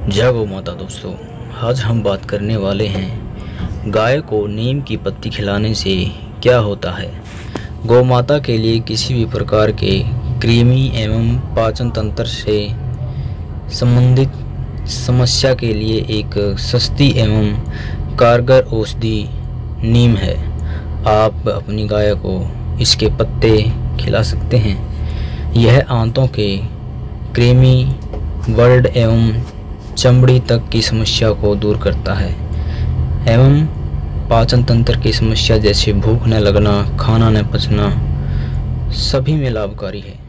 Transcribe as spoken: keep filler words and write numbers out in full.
जय गौ माता। दोस्तों, आज हम बात करने वाले हैं गाय को नीम की पत्ती खिलाने से क्या होता है। गौ माता के लिए किसी भी प्रकार के कृमि एवं पाचन तंत्र से संबंधित समस्या के लिए एक सस्ती एवं कारगर औषधि नीम है। आप अपनी गाय को इसके पत्ते खिला सकते हैं। यह आंतों के कृमि, वर्ड एवं चमड़ी तक की समस्या को दूर करता है एवं पाचन तंत्र की समस्या जैसे भूख न लगना, खाना न पचना सभी में लाभकारी है।